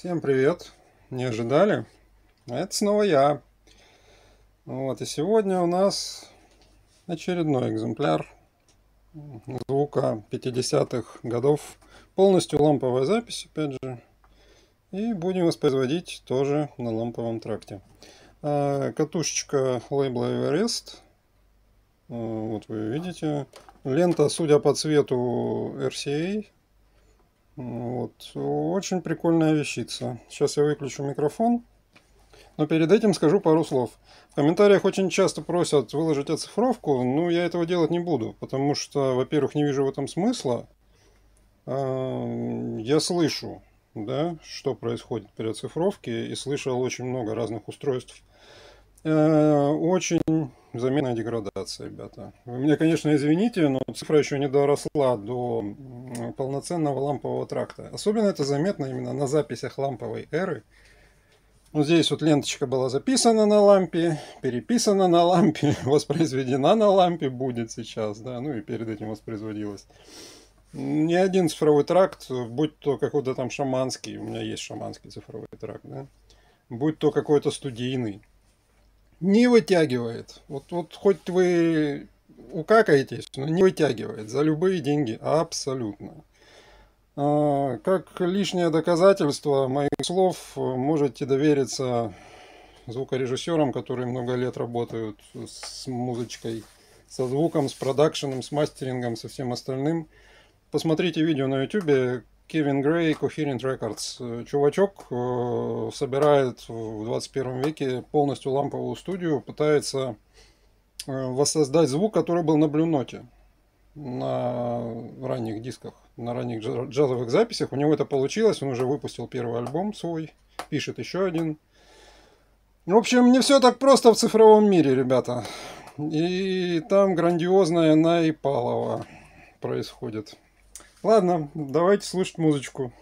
Всем привет! Не ожидали? А это снова я. Вот, и сегодня у нас очередной экземпляр звука 50-х годов. Полностью ламповая запись, опять же. И будем воспроизводить тоже на ламповом тракте. Катушечка лейбла Everest. Вот вы видите. Лента, судя по цвету, RCA. Вот. Очень прикольная вещица. Сейчас я выключу микрофон. Но перед этим скажу пару слов. В комментариях очень часто просят выложить оцифровку, но я этого делать не буду, потому что, во-первых, не вижу в этом смысла. Я слышу, да, что происходит при оцифровке, и слышал очень много разных устройств. Очень заметная деградация, ребята. Вы меня, конечно, извините, но цифра еще не доросла до полноценного лампового тракта. Особенно это заметно именно на записях ламповой эры. Вот здесь вот ленточка была записана на лампе, переписана на лампе, воспроизведена на лампе будет сейчас, да, ну и перед этим воспроизводилась. Ни один цифровой тракт, будь то какой-то там шаманский, у меня есть шаманский цифровой тракт, да, будь то какой-то студийный, не вытягивает. Вот хоть вы укакаетесь, но не вытягивает за любые деньги, абсолютно. Как лишнее доказательство моих слов можете довериться звукорежиссерам, которые много лет работают с музычкой, со звуком, с продакшеном, с мастерингом, со всем остальным. Посмотрите видео на YouTube. Кевин Грей, Coherent Records. Чувачок собирает в 21 веке полностью ламповую студию, пытается воссоздать звук, который был на Blue Note, на ранних дисках, на ранних джазовых записях. У него это получилось, он уже выпустил первый альбом свой, пишет еще один. В общем, не все так просто в цифровом мире, ребята. И там грандиозное наипалово происходит. Ладно, давайте слушать музычку.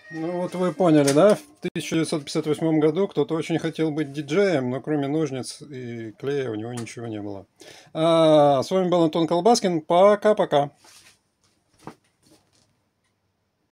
Ну вот вы поняли, да? В 1958 году кто-то очень хотел быть диджеем, но кроме ножниц и клея у него ничего не было. С вами был Антон Колбаскин. Пока-пока.